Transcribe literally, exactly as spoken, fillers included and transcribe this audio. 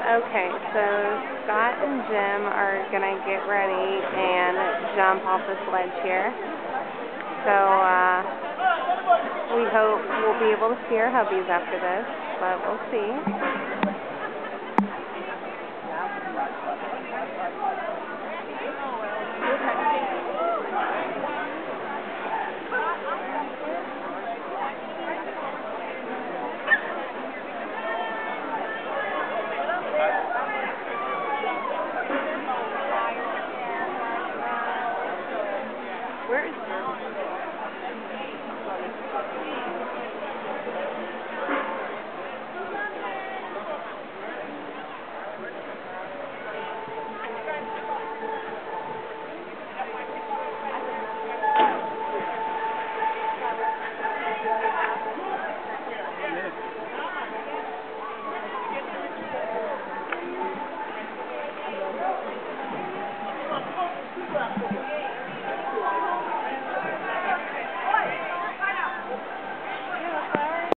Okay, so Scott and Jim are gonna get ready and jump off this ledge here. So uh, we hope we'll be able to see our hubbies after this, but we'll see. Where is